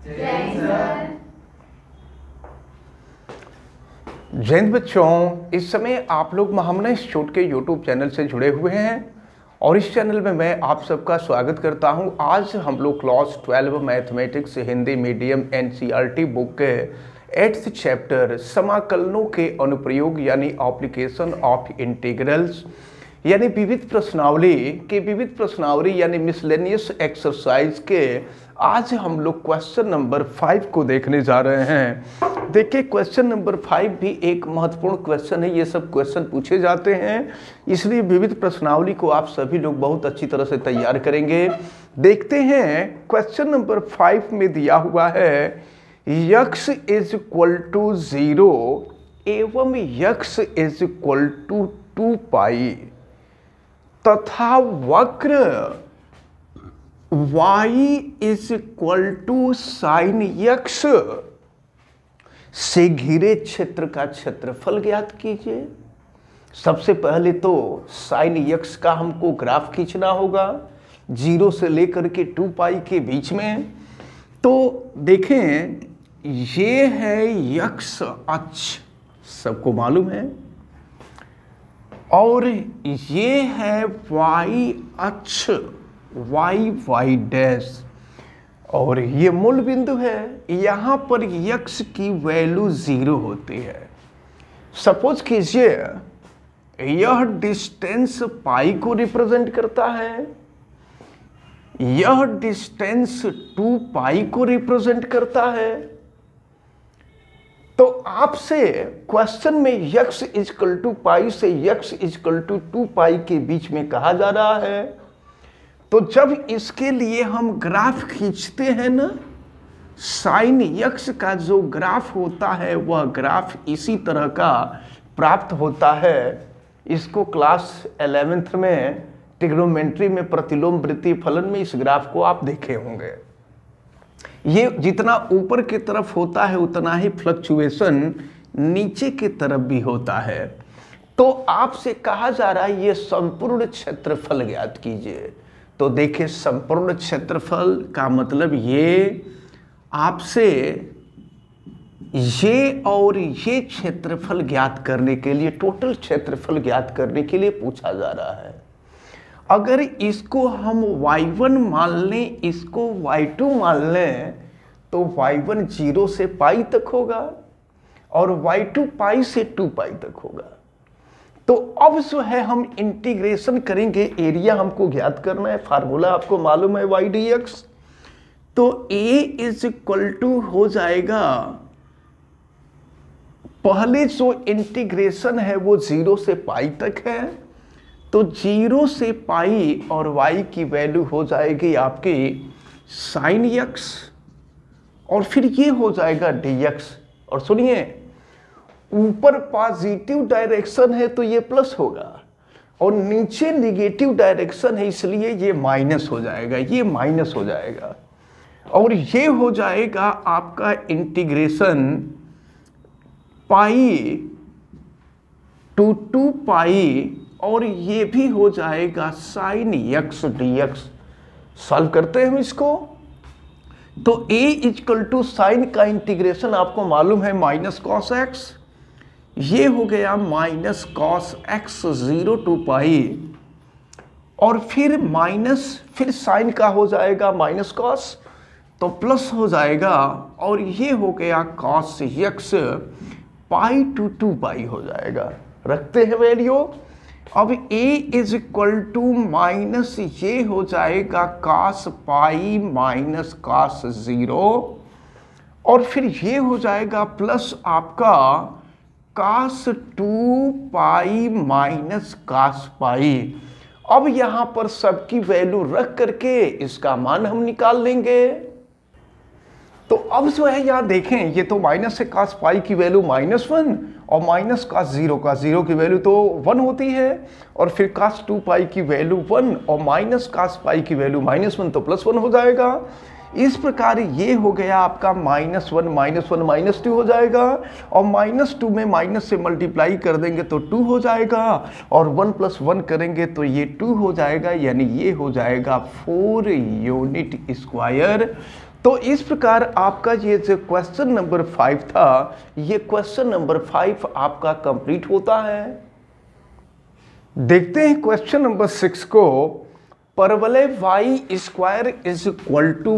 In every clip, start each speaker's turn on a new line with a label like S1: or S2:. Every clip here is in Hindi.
S1: जय हिंद बच्चों, इस समय आप लोग महामना इंस्टीट्यूट के यूट्यूब चैनल से जुड़े हुए हैं और इस चैनल में मैं आप सबका स्वागत करता हूं। आज हम लोग class 12 mathematics Hindi medium NCERT book के 8th चैप्टर समाकलनों के अनुप्रयोग यानी एप्लीकेशन ऑफ इंटीग्रल्स यानी विविध प्रश्नावली यानी मिसलेनियस एक्सरसाइज के आज हम लोग क्वेश्चन नंबर 5 को देखने जा रहे हैं। देखिए, क्वेश्चन नंबर 5 भी एक महत्वपूर्ण क्वेश्चन है। ये सब क्वेश्चन पूछे जाते हैं, इसलिए विविध प्रश्नावली को आप सभी लोग बहुत अच्छी तरह से तैयार करेंगे। देखते हैं, क्वेश्चन नंबर 5 में दिया हुआ है x = 0 एवं x = 2 पाई तथा वक्र y = sin x से घिरे क्षेत्र का क्षेत्रफल ज्ञात कीजिए। सबसे पहले तो sin x का हमको ग्राफ खींचना होगा 0 से लेकर के 2 पाई के बीच में। तो देखें, ये है x अक्ष, सबको मालूम है, और ये है y अक्ष y डैश, और ये मूल बिंदु है। यहाँ पर x की वैल्यू 0 होती है। सपोज कीजिए यह डिस्टेंस पाई को रिप्रेजेंट करता है, यह डिस्टेंस 2 पाई को रिप्रेजेंट करता है। तो आपसे क्वेश्चन में x = पाई से x = 2 पाई के बीच में कहा जा रहा है। तो जब इसके लिए हम ग्राफ खींचते हैं ना, sin x का जो ग्राफ होता है वह ग्राफ इसी तरह का प्राप्त होता है। इसको क्लास 11th में ट्रिग्नोमेट्री में प्रतिलोम वृत्तीय फलन में इस ग्राफ को आप देखे होंगे। ये जितना ऊपर की तरफ होता है उतना ही फ्लक्चुएशन नीचे की तरफ भी होता है। तो आपसे कहा जा रहा है ये संपूर्ण क्षेत्रफल ज्ञात कीजिए। तो देखिए, संपूर्ण क्षेत्रफल का मतलब ये आपसे ये और ये क्षेत्रफल ज्ञात करने के लिए, टोटल क्षेत्रफल ज्ञात करने के लिए पूछा जा रहा है। अगर इसको हम y1 मान लें, इसको y2 मान लें, तो y1 0 से पाई तक होगा और y2 पाई से 2 पाई तक होगा। तो अब जो है हम इंटीग्रेशन करेंगे, एरिया हमको ज्ञात करना है, फार्मूला आपको मालूम है y dx। तो a = हो जाएगा, पहले जो इंटीग्रेशन है वो 0 से पाई तक है, तो 0 से पाई और y की वैल्यू हो जाएगी आपकी sin x, और फिर ये हो जाएगा dx। और सुनिए, ऊपर पॉजिटिव डायरेक्शन है तो ये प्लस होगा, और नीचे निगेटिव डायरेक्शन है इसलिए ये माइनस हो जाएगा, ये माइनस हो जाएगा, और ये हो जाएगा आपका इंटीग्रेशन पाई टू 2 पाई, और ये भी हो जाएगा sin x dx। सॉल्व करते हैं हम इसको। तो a = sin का इंटीग्रेशन आपको मालूम है -cos x, ये हो गया -cos x 0 to पाई, और फिर फिर sin का हो जाएगा -cos, तो प्लस हो जाएगा, और ये हो गया cos x pi to 2 pi हो जाएगा। रखते हैं वैल्यू। अब a = ये हो जाएगा cos पाई -cos 0, और फिर ये हो जाएगा प्लस आपका cos 2 पाई -cos पाई। अब यहाँ पर सबकी वैल्यू रख करके इसका मान हम निकाल लेंगे। तो अब जो है यहाँ देखें, ये तो माइनस से cos पाई की वैल्यू -1 और -cos 0 का 0 की वैल्यू तो 1 होती है, और फिर cos 2 पाई की वैल्यू 1 और -cos पाई की वैल्यू -1 तो +1 हो जाएगा। इस प्रकार ये हो गया आपका -1 -1 -2 हो जाएगा, और -2 में माइनस से मल्टीप्लाई कर देंगे तो 2 हो जाएगा, और 1 + 1 करेंगे तो ये 2 हो जाएगा, यानी ये हो जाएगा 4 यूनिट स्क्वायर। तो इस प्रकार आपका ये जो क्वेश्चन नंबर 5 था, ये क्वेश्चन नंबर 5 आपका कंप्लीट होता है। देखते हैं क्वेश्चन नंबर 6 को। परवलय y² =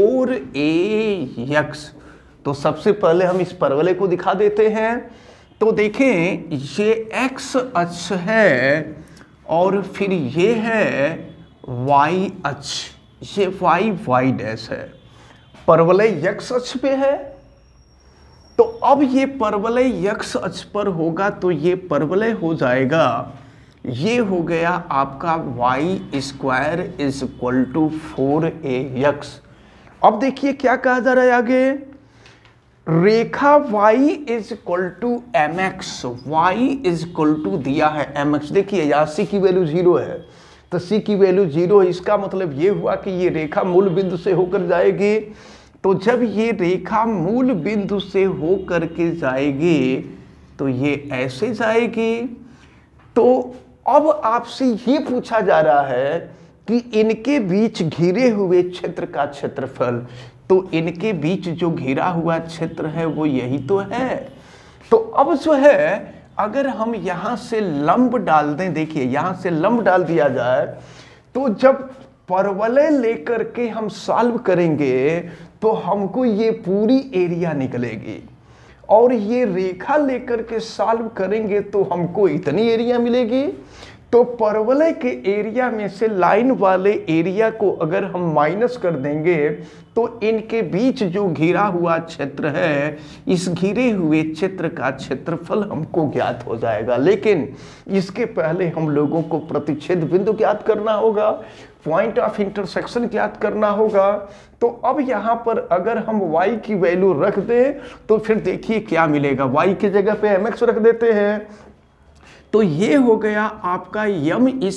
S1: 4ax। तो सबसे पहले हम इस परवलय को दिखा देते हैं। तो देखें, ये x अक्ष है और फिर ये है y अक्ष, ये y डैश है। परवलय x अक्ष पे है, तो अब ये परवलय x अक्ष पर होगा तो ये परवलय हो जाएगा, ये हो गया आपका y² = 4ax। अब देखिए क्या कहा जा रहा है आगे, रेखा y = mx, y = दिया है mx। देखिए यहाँ c की वैल्यू 0 है, तो c की वैल्यू 0 है, इसका मतलब ये हुआ कि ये रेखा मूल बिंदु से होकर जाएगी। तो जब ये रेखा मूल बिंदु से होकर के जाएगी तो ये ऐसे जाएगी। तो अब आपसे ये पूछा जा रहा है कि इनके बीच घिरे हुए क्षेत्र का क्षेत्रफल, तो इनके बीच जो घिरा हुआ क्षेत्र है वो यही तो है। तो अब जो है, अगर हम यहाँ से लंब डाल दें, देखिए यहाँ से लंब डाल दिया जाए, तो जब परवलय लेकर के हम सॉल्व करेंगे तो हमको ये पूरी एरिया निकलेगी, और ये रेखा लेकर के सॉल्व करेंगे तो हमको इतनी एरिया मिलेगी। तो परवलय के एरिया में से लाइन वाले एरिया को अगर हम माइनस कर देंगे तो इनके बीच जो घिरा हुआ क्षेत्र है, इस घिरे हुए क्षेत्र का क्षेत्रफल हमको ज्ञात हो जाएगा। लेकिन इसके पहले हम लोगों को प्रतिच्छेद बिंदु ज्ञात करना होगा, पॉइंट ऑफ इंटरसेक्शन ज्ञात करना होगा। तो अब यहाँ पर अगर हम y की वैल्यू रख दें तो फिर देखिए क्या मिलेगा, y की जगह पे mx रख देते हैं, तो ये हो गया आपका m²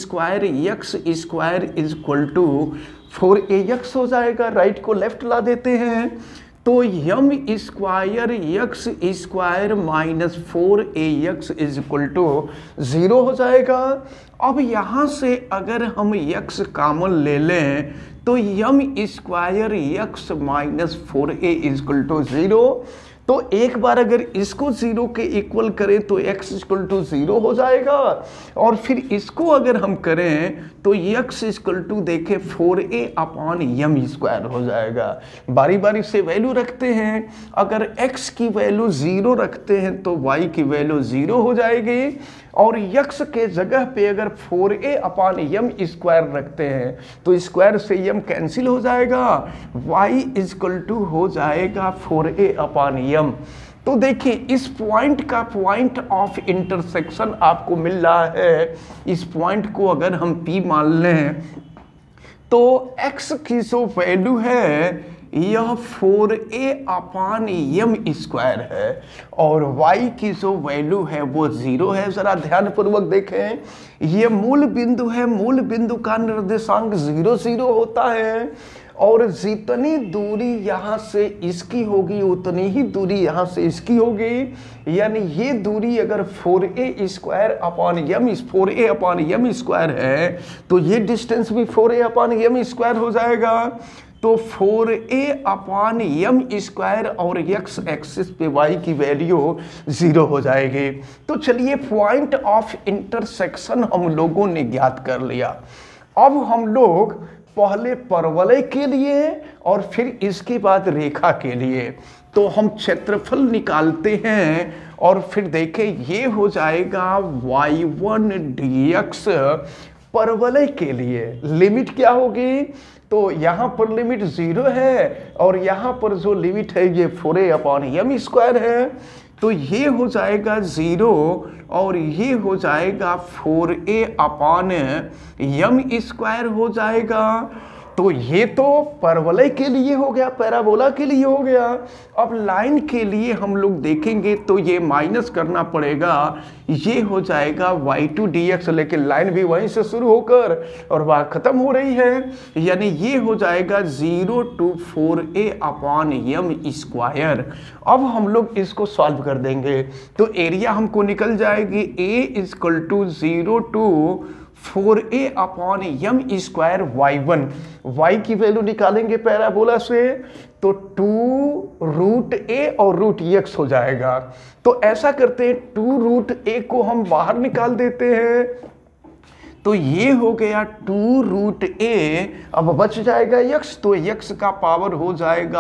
S1: x² = 4ax हो जाएगा। राइट को लेफ्ट ला देते हैं, तो m² x² -4ax = 0 हो जाएगा। अब यहाँ से अगर हम x कॉमन ले लें तो m² x -4a = 0। तो एक बार अगर इसको 0 के इक्वल करें तो x = 0 हो जाएगा, और फिर इसको अगर हम करें तो x = देखें 4a/m² हो जाएगा। बारी बारी से वैल्यू रखते हैं, अगर x की वैल्यू 0 रखते हैं तो y की वैल्यू 0 हो जाएगी, और x के जगह पे अगर 4a/m² रखते हैं तो स्क्वायर से m कैंसिल हो जाएगा, y = हो जाएगा 4a/m। तो देखिए इस पॉइंट का पॉइंट ऑफ इंटरसेक्शन आपको मिल रहा है। इस पॉइंट को अगर हम P मान लें तो x की जो वैल्यू है यह 4a/m² है, और y की जो वैल्यू है वो 0 है। जरा ध्यानपूर्वक देखें, ये मूल बिंदु है, मूल बिंदु का निर्देशांक 0 0 होता है, और जितनी दूरी यहाँ से इसकी होगी उतनी ही दूरी यहाँ से इसकी होगी। यानी ये दूरी अगर 4a/m² है तो ये डिस्टेंस भी 4a/m² हो जाएगा। तो 4a/m² और x एक्सिस पे y की वैल्यू 0 हो जाएगी। तो चलिए पॉइंट ऑफ इंटरसेक्शन हम लोगों ने ज्ञात कर लिया। अब हम लोग पहले परवलय के लिए और फिर इसके बाद रेखा के लिए तो हम क्षेत्रफल निकालते हैं, और फिर देखें ये हो जाएगा y1 dx परवलय के लिए। लिमिट क्या होगी, तो यहाँ पर लिमिट 0 है और यहाँ पर जो लिमिट है ये 4a/m² है, तो ये हो जाएगा 0 और ये हो जाएगा 4a/m² हो जाएगा। तो ये तो परवलय के लिए हो गया, पैराबोला के लिए हो गया। अब लाइन के लिए हम लोग देखेंगे तो ये माइनस करना पड़ेगा, ये हो जाएगा y2 dx, लेकिन लाइन भी वहीं से शुरू होकर और वहाँ खत्म हो रही है, यानी ये हो जाएगा 0 to 4a upon m square. अब हम लोग इसको सॉल्व कर देंगे तो एरिया हमको निकल जाएगी a equal to 0 to 4a upon m square y1। y की वैल्यू निकालेंगे पैराबोला से तो 2 रूट a और रूट x हो जाएगा। तो ऐसा करते हैं 2 रूट a को हम बाहर निकाल देते हैं, तो ये हो गया 2 रूट a, अब बच जाएगा x, तो x का पावर हो जाएगा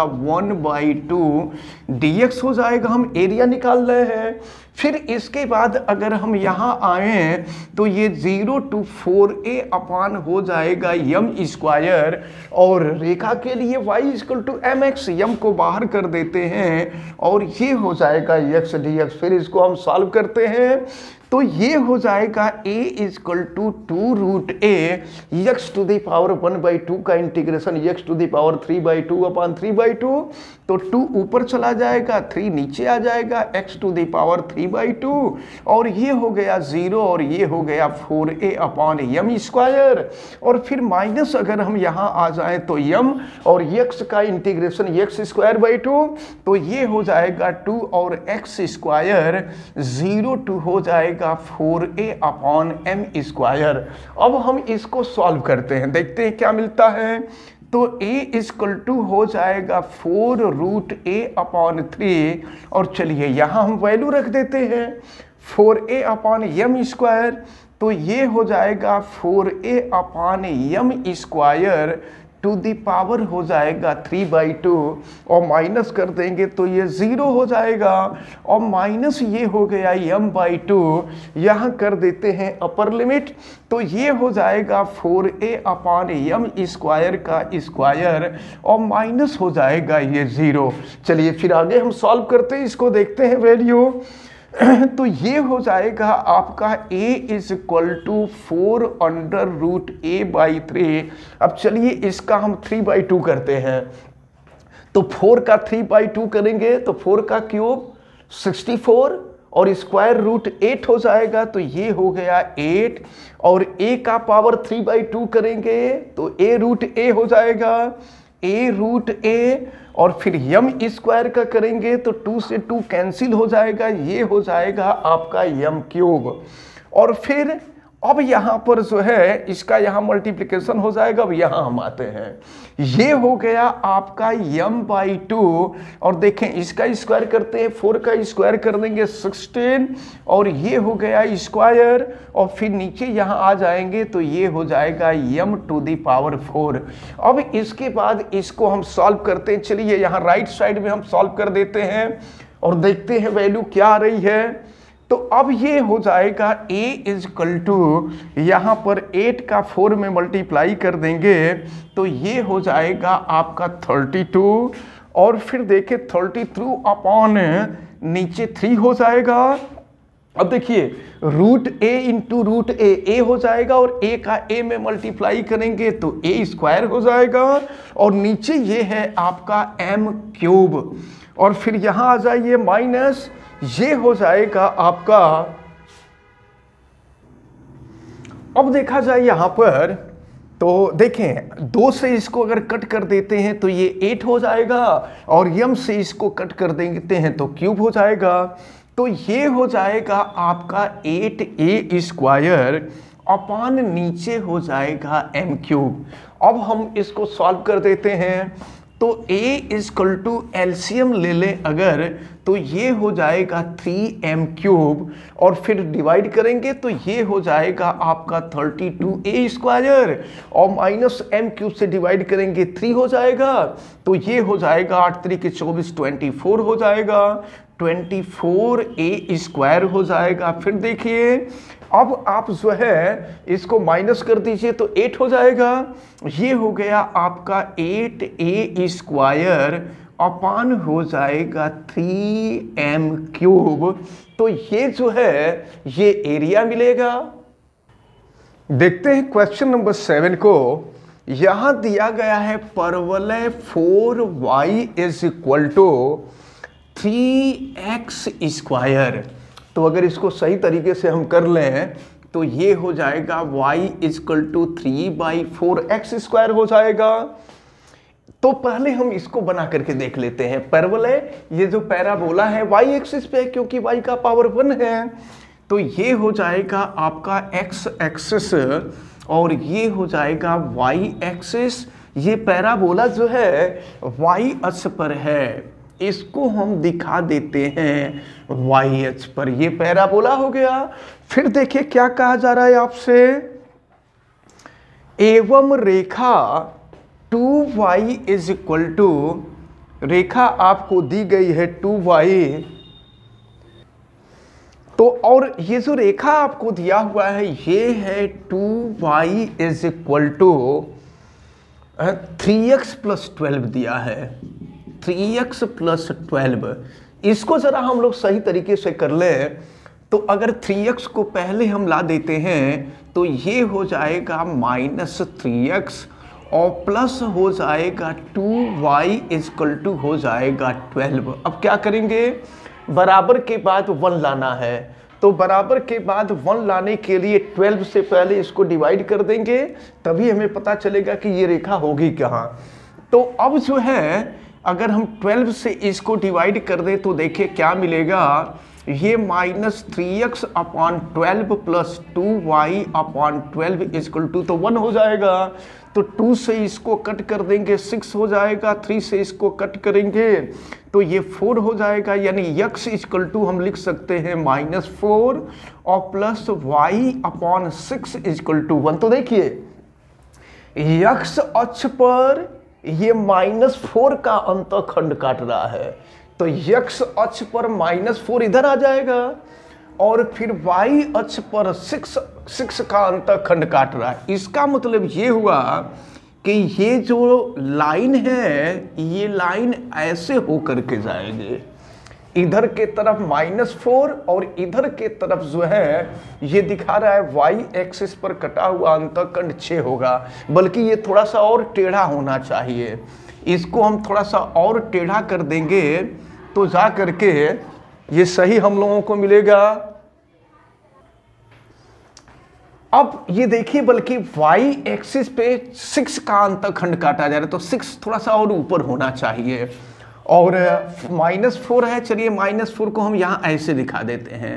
S1: 1/2 dx हो जाएगा। हम एरिया निकाल रहे हैं। फिर इसके बाद अगर हम यहाँ आए तो ये 0 to 4a अपॉन हो जाएगा m स्क्वायर, और रेखा के लिए y equal to mx, m को बाहर कर देते हैं और ये हो जाएगा x dx। फिर इसको हम सॉल्व करते हैं तो ये हो जाएगा a equal to 2 root a x to the power 1/2 का integration x to the power 3/2 upon 3/2, तो 2 ऊपर चला जाएगा, 3 नीचे आ जाएगा, x टू द पावर 3/2, और ये हो गया 0 और ये हो गया 4a अपॉन m स्क्वायर। और फिर माइनस अगर हम यहाँ आ जाएं तो m और x का इंटीग्रेशन x स्क्वायर बाई 2, तो ये हो जाएगा 2 और x स्क्वायर, 0 2 हो जाएगा 4a अपॉन m स्क्वायर। अब हम इसको सॉल्व करते हैं, देखते हैं क्या मिलता है। तो a इक्वल टू हो जाएगा 4 रूट a अपॉन 3, और चलिए यहाँ हम वैल्यू रख देते हैं 4a अपॉन m स्क्वायर, तो ये हो जाएगा 4a upon m square to the power हो जाएगा 3/2, और माइनस कर देंगे तो ये 0 हो जाएगा, और माइनस ये हो गया m/2, यहाँ कर देते हैं अपर लिमिट, तो ये हो जाएगा 4a अपॉन m स्क्वायर का स्क्वायर, और माइनस हो जाएगा ये 0। चलिए फिर आगे हम सॉल्व करते हैं, इसको देखते हैं वैल्यू। तो ये हो जाएगा आपका a is equal to 4 under root a/3। अब चलिए इसका हम 3/2 करते हैं, तो 4 का 3/2 करेंगे तो 4 का क्यूब 64 और स्क्वायर रूट 8 हो जाएगा, तो ये हो गया 8, और a का पावर 3/2 करेंगे तो a रूट a हो जाएगा, a रूट a, और फिर m स्क्वायर का करेंगे तो 2 से 2 कैंसिल हो जाएगा, ये हो जाएगा आपका m क्यूब। और फिर अब यहाँ पर जो है इसका यहाँ मल्टीप्लिकेशन हो जाएगा। अब यहाँ हम आते हैं, ये हो गया आपका m/2, और देखें इसका स्क्वायर करते हैं, 4 का स्क्वायर कर देंगे 16, और ये हो गया स्क्वायर, और फिर नीचे यहाँ आ जाएंगे तो ये हो जाएगा m टू द पावर 4। अब इसके बाद इसको हम सॉल्व करते हैं, चलिए यहाँ राइट साइड में हम सॉल्व कर देते हैं और देखते हैं वैल्यू क्या आ रही है। तो अब ये हो जाएगा a इक्वल टू, यहाँ पर 8 का 4 में मल्टीप्लाई कर देंगे तो ये हो जाएगा आपका 32, और फिर देखिए 32 अपॉन नीचे 3 हो जाएगा। अब देखिए root a into root a हो जाएगा, और a का a में मल्टीप्लाई करेंगे तो a स्क्वायर हो जाएगा, और नीचे ये है आपका m क्यूब, और फिर यहाँ आ जाइए माइनस, ये हो जाएगा आपका। अब देखा जाए यहाँ पर तो देखें 2 से इसको अगर कट कर देते हैं तो ये 8 हो जाएगा, और m से इसको कट कर देते हैं तो क्यूब हो जाएगा, तो ये हो जाएगा आपका 8a स्क्वायर अपॉन नीचे हो जाएगा m क्यूब। अब हम इसको सॉल्व कर देते हैं, तो a इक्वल टू एलसीएम ले लें अगर, तो ये हो जाएगा 3m क्यूब, और फिर डिवाइड करेंगे तो ये हो जाएगा आपका 32a स्क्वायर, और माइनस m क्यूब से डिवाइड करेंगे 3 हो जाएगा, तो ये हो जाएगा 8 3 के 24 24 हो जाएगा, 24a स्क्वायर हो जाएगा। फिर देखिए अब आप जो है इसको माइनस कर दीजिए तो 8 हो जाएगा, ये हो गया आपका 8a स्क्वायर अपान हो जाएगा 3m क्यूब। तो ये जो है ये एरिया मिलेगा। देखते हैं क्वेश्चन नंबर 7 को। यहां दिया गया है परवलय 4y is equal to 3x square. तो अगर इसको सही तरीके से हम कर लें तो ये हो जाएगा y equal to 3/4x square हो जाएगा। तो पहले हम इसको बना करके देख लेते हैं। परवलय, ये जो पैराबोला है y एक्सिस पे है क्योंकि y का पावर 1 है, तो ये हो जाएगा आपका x एक्सिस और ये हो जाएगा y एक्सिस। ये पैराबोला जो है y अक्ष पर है, इसको हम दिखा देते हैं y अक्ष पर। ये पैराबोला हो गया। फिर देखिए क्या कहा जा रहा है आपसे, एवं रेखा 2y इज इक्वल टू, रेखा आपको दी गई है 2y, तो और ये जो रेखा आपको दिया हुआ है ये है 2y is equal to 3x plus 12 दिया है, 3x प्लस 12। इसको जरा हम लोग सही तरीके से कर लें तो अगर 3x को पहले हम ला देते हैं तो ये हो जाएगा -3x और प्लस हो जाएगा 2y इक्वल टू हो जाएगा 12। अब क्या करेंगे, बराबर के बाद 1 लाना है, तो बराबर के बाद 1 लाने के लिए 12 से पहले इसको डिवाइड कर देंगे, तभी हमें पता चलेगा कि ये रेखा होगी कहाँ। तो अब जो है अगर हम 12 से इसको डिवाइड कर दें तो देखिए क्या मिलेगा, ये -3x अपॉन 12 plus 2y upon 12 equal to तो 1 हो जाएगा। तो 2 से इसको कट कर देंगे 6 हो जाएगा, 3 से इसको कट करेंगे तो ये 4 हो जाएगा, यानी x इक्वल टू हम लिख सकते हैं -4 और plus y upon 6 equal to 1। तो देखिए x अक्ष पर ये -4 का अंतःखंड काट रहा है, तो x अक्ष पर -4 इधर आ जाएगा और फिर y अक्ष पर 6 का अंतःखंड काट रहा है। इसका मतलब ये हुआ कि ये जो लाइन है ये लाइन ऐसे हो करके जाएगी, इधर के तरफ -4 और इधर के तरफ जो है ये दिखा रहा है y एक्सिस पर कटा हुआ अंतःखंड 6 होगा, बल्कि ये थोड़ा सा और टेढ़ा होना चाहिए। इसको हम थोड़ा सा और टेढ़ा कर देंगे तो जा करके ये सही हम लोगों को मिलेगा। अब ये देखिए, बल्कि y एक्सिस पे 6 का अंतःखंड काटा जा रहा है, तो 6 थोड़ा सा और ऊपर होना चाहिए और -4 है। चलिए -4 को हम यहां ऐसे दिखा देते हैं,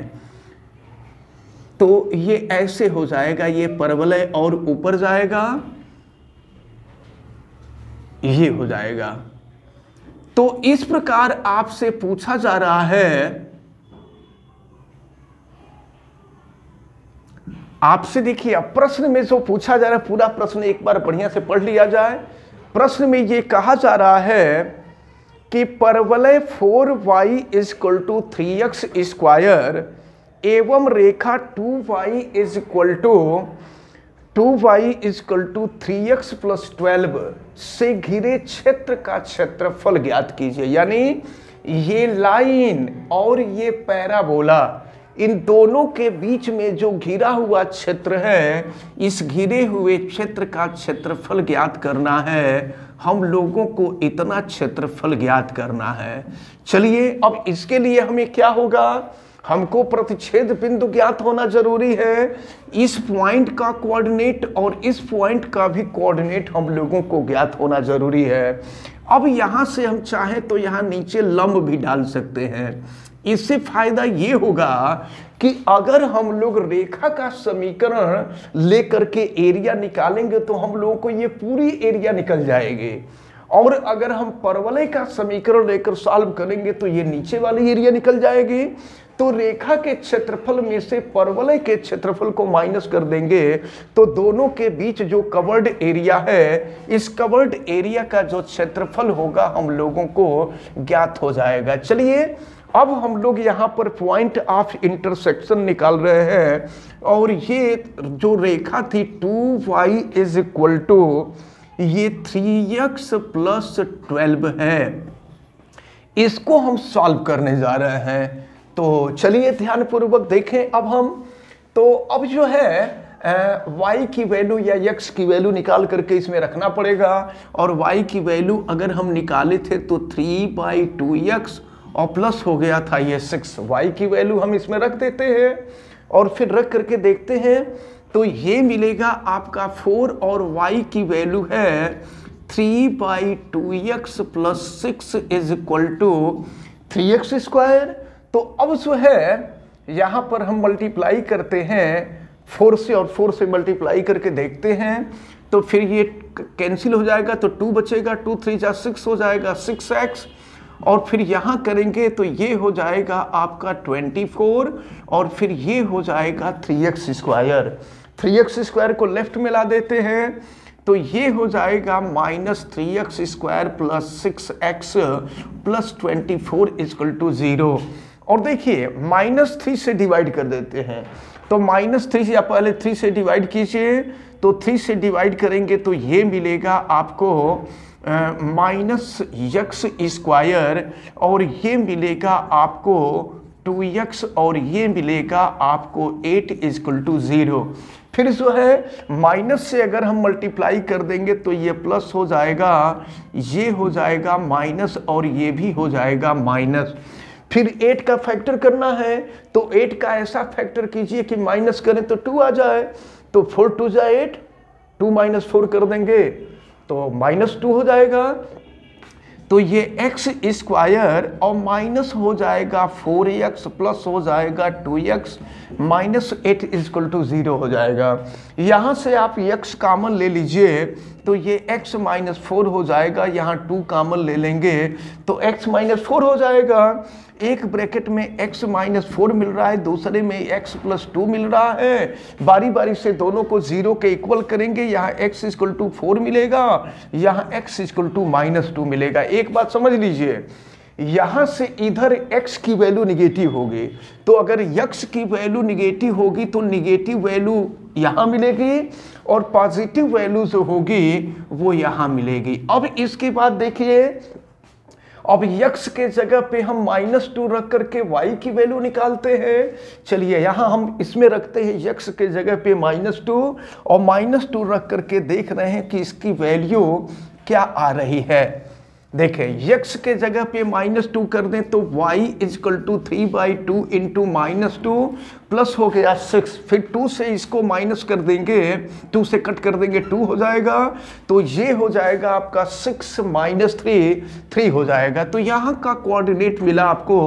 S1: तो ये ऐसे हो जाएगा, ये परवलय और ऊपर जाएगा, ये हो जाएगा। तो इस प्रकार आपसे पूछा जा रहा है, आपसे देखिए अब प्रश्न में जो पूछा जा रहा है, पूरा प्रश्न एक बार बढ़िया से पढ़ लिया जाए। प्रश्न में ये कहा जा रहा है कि परवलय 4y equal to 3x square एवं रेखा 2y equal to 3x plus 12 से घिरे क्षेत्र का क्षेत्रफल ज्ञात कीजिए। यानी ये लाइन और ये पैराबोला, इन दोनों के बीच में जो घिरा हुआ क्षेत्र है, इस घिरे हुए क्षेत्र का क्षेत्रफल ज्ञात करना है। हम लोगों को इतना क्षेत्रफल ज्ञात करना है। चलिए अब इसके लिए हमें क्या होगा, हमको प्रतिच्छेद बिंदु ज्ञात होना जरूरी है। इस पॉइंट का कोऑर्डिनेट और इस पॉइंट का भी कोऑर्डिनेट हम लोगों को ज्ञात होना जरूरी है। अब यहां से हम चाहें तो यहां नीचे लंब भी डाल सकते हैं। इससे फायदा ये होगा कि अगर हम लोग रेखा का समीकरण लेकर के एरिया निकालेंगे तो हम लोगों को ये पूरी एरिया निकल जाएगी, और अगर हम परवलय का समीकरण लेकर सॉल्व करेंगे तो ये नीचे वाली एरिया निकल जाएगी। तो रेखा के क्षेत्रफल में से परवलय के क्षेत्रफल को माइनस कर देंगे तो दोनों के बीच जो कवर्ड एरिया है, इस कवर्ड एरिया का जो क्षेत्रफल होगा हम लोगों को ज्ञात हो जाएगा। चलिए अब हम लोग यहाँ पर पॉइंट ऑफ इंटरसेक्शन निकाल रहे हैं, और ये जो रेखा थी 2y इज इक्वल टू ये 3x प्लस 12 है, इसको हम सॉल्व करने जा रहे हैं। तो चलिए ध्यानपूर्वक देखें। अब हम तो अब जो है y की वैल्यू या x की वैल्यू निकाल करके इसमें रखना पड़ेगा। और y की वैल्यू अगर हम निकाले थे तो 3/2x और प्लस हो गया था ये 6। y की वैल्यू हम इसमें रख देते हैं और फिर रख करके देखते हैं तो ये मिलेगा आपका 4 और y की वैल्यू है 3/2x plus 6 is equal to 3x square. तो अब जो है यहाँ पर हम मल्टीप्लाई करते हैं 4 से और 4 से मल्टीप्लाई करके देखते हैं तो फिर ये कैंसिल हो जाएगा तो 2 बचेगा, 2 3 जा 6 हो जाएगा 6x। और फिर यहाँ करेंगे तो ये हो जाएगा आपका 24 और फिर ये हो जाएगा 3x स्क्वायर। 3x स्क्वायर को लेफ्ट में ला देते हैं तो ये हो जाएगा -3x square plus 6x plus 24 equal to 0। और देखिए -3 से डिवाइड कर देते हैं तो -3 या पहले 3 से डिवाइड कीजिए तो 3 से डिवाइड करेंगे तो ये मिलेगा आपको -x स्क्वायर और ये मिलेगा आपको 2x और ये मिलेगा आपको 8 इक्वल टू 0। फिर जो है माइनस से अगर हम मल्टीप्लाई कर देंगे तो ये प्लस हो जाएगा, ये हो जाएगा माइनस और ये भी हो जाएगा माइनस। फिर 8 का फैक्टर करना है तो 8 का ऐसा फैक्टर कीजिए कि माइनस करें तो 2 आ जाए। तो 4 2 जा 8, 2 - 4 कर देंगे तो -2 हो जाएगा। तो ये x स्क्वायर और माइनस हो जाएगा 4x प्लस हो जाएगा 2x -8 इक्वल टू 0 हो जाएगा। यहाँ से आप x कॉमन ले लीजिए तो ये x -4 हो जाएगा, यहाँ 2 कॉमन ले लेंगे तो x -4 हो जाएगा। एक ब्रैकेट में x -4 मिल रहा है, दूसरे में x + 2 मिल रहा है। बारी बारी से दोनों को 0 के इक्वल करेंगे, यहाँ x = 4 मिलेगा, यहाँ x = -2 मिलेगा। एक बात समझ लीजिए, यहाँ से इधर x की वैल्यू निगेटिव होगी तो अगर x की वैल्यू निगेटिव होगी तो निगेटिव वैल्यू यहाँ मिलेगी और पॉजिटिव वैल्यू जो होगी वो यहाँ मिलेगी। अब इसके बाद देखिए, अब x के जगह पे हम -2 रख करके y की वैल्यू निकालते हैं। चलिए यहाँ हम इसमें रखते हैं x के जगह पे -2 और -2 रख करके देख रहे हैं कि इसकी वैल्यू क्या आ रही है। देखें x के जगह पे -2 कर दें तो y = 3/2 इंटू -2 प्लस हो गया 6। फिर 2 से इसको माइनस कर देंगे, 2 से कट कर देंगे 2 हो जाएगा तो ये हो जाएगा आपका 6 - 3 हो जाएगा। तो यहाँ का कोऑर्डिनेट मिला आपको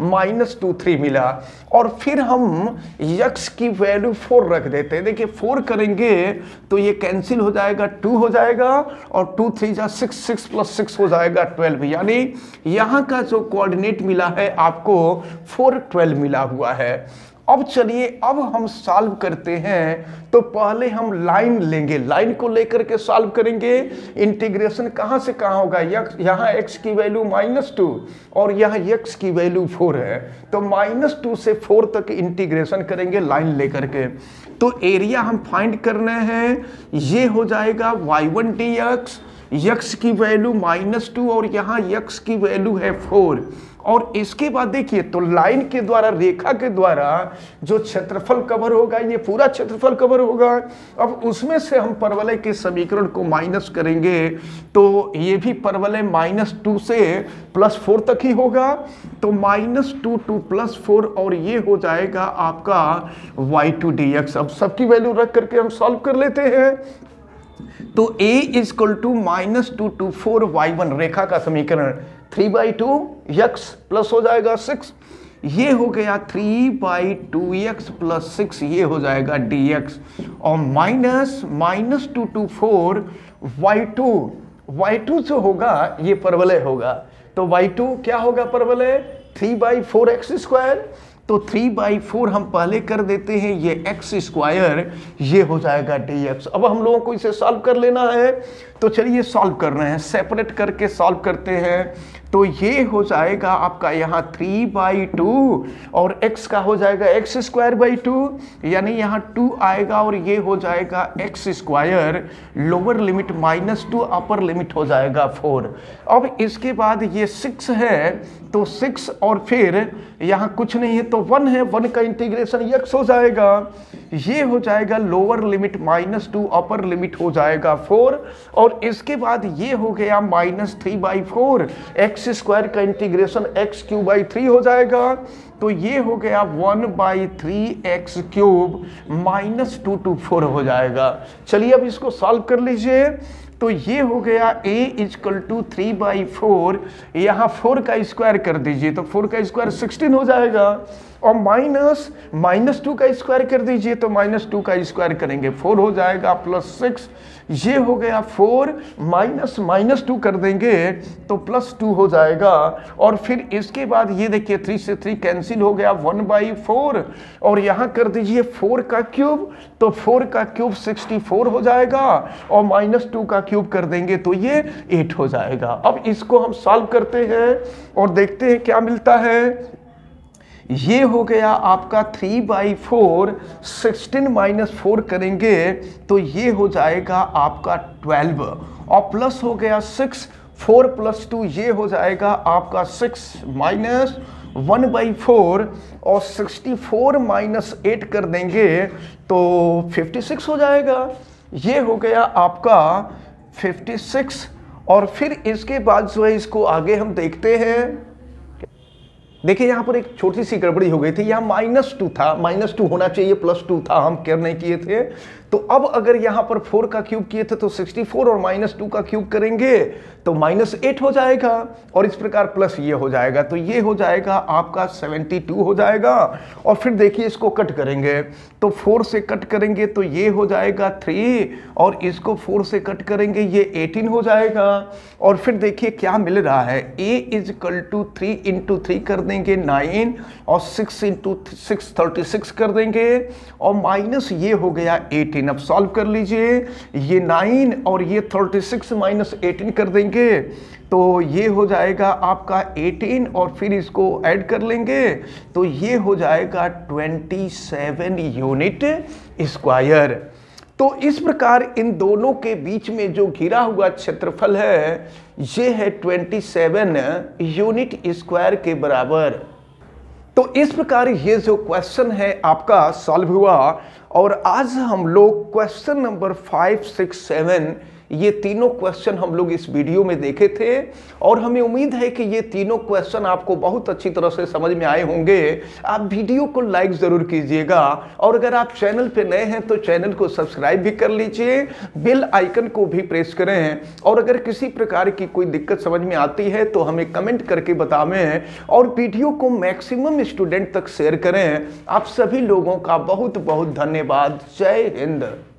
S1: -2 3 मिला। और फिर हम x की वैल्यू 4 रख देते हैं। देखिए 4 करेंगे तो ये कैंसिल हो जाएगा, 2 हो जाएगा और 2 3 जा 6, 6 + 6 हो जाएगा 12। यानी यहाँ का जो कोऑर्डिनेट मिला है आपको 4 12 मिला हुआ है। अब चलिए अब हम सॉल्व करते हैं तो पहले हम लाइन लेंगे, लाइन को लेकर के सॉल्व करेंगे। इंटीग्रेशन कहाँ से कहाँ होगा, यहाँ x की वैल्यू -2 और यहाँ x की वैल्यू 4 है तो -2 से 4 तक इंटीग्रेशन करेंगे लाइन लेकर के। तो एरिया हम फाइंड करना है, ये हो जाएगा y1 dx, x की वैल्यू -2 और यहाँ x की वैल्यू है 4। और इसके बाद देखिए तो लाइन के द्वारा, रेखा के द्वारा जो क्षेत्रफल कवर होगा ये पूरा क्षेत्रफल कवर होगा। अब उसमें से हम परवलय के समीकरण को माइनस करेंगे तो ये भी परवलय -2 से +4 तक ही होगा तो -2 to +4 और ये हो जाएगा आपका y2 dx। अब सबकी वैल्यू रख करके हम सॉल्व कर लेते हैं। तो a = -2 to 4 y1 रेखा का समीकरण 3/2 x प्लस हो जाएगा 6, ये हो गया 3/2x + 6 ये हो जाएगा dx और -2 to 4 y2 जो होगा ये परवलय होगा। तो y2 क्या होगा परवलय 3/4x स्क्वायर। तो 3/4 हम पहले कर देते हैं, ये x स्क्वायर ये हो जाएगा dx। अब हम लोगों को इसे सॉल्व कर लेना है तो चलिए सॉल्व कर रहे हैं, सेपरेट करके सॉल्व करते हैं। तो ये हो जाएगा आपका यहाँ 3/2 और x का हो जाएगा x²/2, यानी यहाँ 2 आएगा और ये हो जाएगा x², lower limit -2, upper limit हो जाएगा 4। अब इसके बाद ये 6 है तो 6 और फिर यहाँ कुछ नहीं है तो 1 है, 1 का इंटीग्रेशन x हो जाएगा, ये हो जाएगा लोअर लिमिट -2, अपर लिमिट हो जाएगा 4। और इसके बाद ये हो गया -3/4, x² का इंटीग्रेशन x³ हो जाएगा, तो ये हो गया 1/3x³ -2 to 4 हो जाएगा। चलिए अब इसको सॉल्व कर लीजिए। तो ये हो गया a = 3/4, यहाँ 4 का स्क्वायर कर दीजिए तो 4 का स्क्वायर 16 हो जाएगा, और -2 का स्क्वायर कर दीजिए तो -2 का स्क्वायर करेंगे 4 हो जाएगा, +6, ये हो गया 4 -2 कर देंगे तो +2 हो जाएगा। और फिर इसके बाद ये देखिए 3 से 3 कैंसिल हो गया, 1/4, और यहाँ कर दीजिए 4 का क्यूब तो 4 का क्यूब 64 हो जाएगा, और -2 का क्यूब कर देंगे तो ये 8 हो जाएगा। अब इसको हम सॉल्व करते हैं और देखते हैं क्या मिलता है। ये हो गया आपका 3/4, 16 - 4 करेंगे तो ये हो जाएगा आपका 12, और प्लस हो गया 6, 4 + 2 ये हो जाएगा आपका 6 - 1/4, और 64 - 8 कर देंगे तो 56 हो जाएगा, ये हो गया आपका 56। और फिर इसके बाद जो है इसको आगे हम देखते हैं। देखिए यहाँ पर एक छोटी सी गड़बड़ी हो गई थी, यहाँ -2 था, -2 होना चाहिए, +2 था, हम केयर नहीं किए थे। तो अब अगर यहाँ पर 4 का क्यूब किए थे तो 64 और -2 का क्यूब करेंगे तो -8 हो जाएगा, और इस प्रकार प्लस ये हो जाएगा, तो ये हो जाएगा आपका 72 हो जाएगा। और फिर देखिए इसको कट करेंगे तो 4 से कट करेंगे तो ये हो जाएगा 3, और इसको 4 से कट करेंगे ये 18 हो जाएगा। और फिर देखिए क्या मिल रहा है, a = 3 × 3 कर देंगे 9, और 6 × 6 36 कर देंगे, और माइनस ये हो गया 18। अब सॉल्व कर लीजिए, ये 9 और ये 36 - 18 कर देंगे तो ये हो जाएगा आपका 18, और फिर इसको ऐड कर लेंगे तो ये हो जाएगा 27 यूनिट स्क्वायर। तो इस प्रकार इन दोनों के बीच में जो घिरा हुआ क्षेत्रफल है ये है 27 यूनिट स्क्वायर के बराबर। तो इस प्रकार ये जो क्वेश्चन है आपका सॉल्व हुआ, और आज हम लोग क्वेश्चन नंबर 5, 6, 7 ये तीनों क्वेश्चन हम लोग इस वीडियो में देखे थे, और हमें उम्मीद है कि ये तीनों क्वेश्चन आपको बहुत अच्छी तरह से समझ में आए होंगे। आप वीडियो को लाइक ज़रूर कीजिएगा, और अगर आप चैनल पे नए हैं तो चैनल को सब्सक्राइब भी कर लीजिए, बेल आइकन को भी प्रेस करें, और अगर किसी प्रकार की कोई दिक्कत समझ में आती है तो हमें कमेंट करके बतावें, और वीडियो को मैक्सिमम स्टूडेंट तक शेयर करें। आप सभी लोगों का बहुत बहुत धन्यवाद। जय हिंद।